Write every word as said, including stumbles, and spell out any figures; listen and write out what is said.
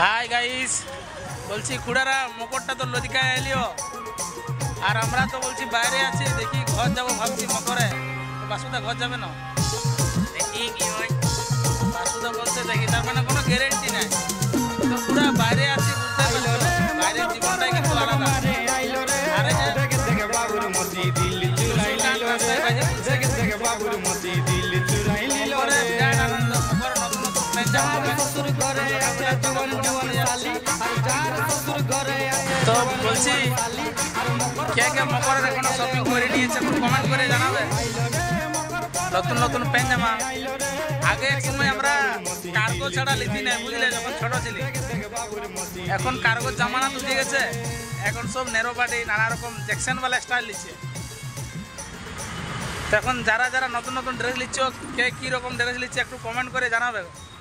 Hi guys, বলছি খুড়ারা মকরটা তো লদিকায় এলিও, আর আমরা তো বলছি বাইরে আছি, দেখি ঘর যাবো ভাবছি মকরে। তো বাসুদা ঘর যাবে না, দেখি কি হয়। বাসুদা বলছে দেখি, তার মানে কোনো গ্যারেন্টি নাই। তো পুরা বাইরে আছি, বুঝতে পারছো, বাইরের জীবনটাই কিন্তু আলাদা। আরে বাবুর মতি দিল চুরাইলো রে, জেগে জেগে বাবুর মতি দিল চুরাইলো রে। আনন্দ মকর নতুন নতুন প্যান্ট শ্বশুর করে আছে জীবন জীবন শালি, আর যার শ্বশুর করে আছে। তো বলছি কে কে মকরের এখনো শপিং করে নিয়েছে একটু কমেন্ট করে জানাবে। নতুন নতুন প্যান্ট জামা, আগে এক সময় আমরা কার্গো ছাড়া লিখি না, বুঝলে, যখন ছোট ছিলি। এখন কার্গো জামানা তো দিয়ে গেছে, এখন সব নেরো বাডি নানা রকম জ্যাকসনওয়ালা স্টাইল নিচ্ছে। এখন যারা যারা নতুন নতুন ড্রেস নিচ্ছ, কে কী রকম ড্রেস নিচ্ছে একটু কমেন্ট করে জানাবে।